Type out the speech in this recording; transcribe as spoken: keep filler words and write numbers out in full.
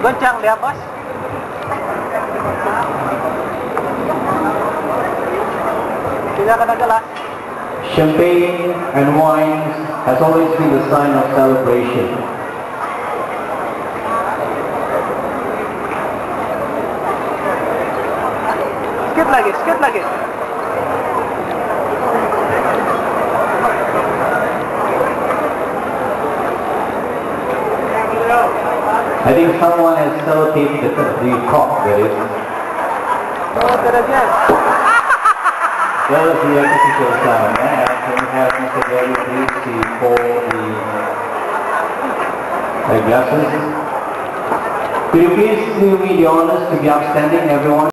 Goncang dia, bos. Silakan aja lah. Champagne and wines has always been the sign of celebration. Sikit lagi, sikit lagi. I think someone has sellotaped the, the cork, that is. Oh, terajat. That was the artificial sound. And can we have Mister Gary please to pour the, the glasses? Could you please do me the honors to be upstanding, everyone?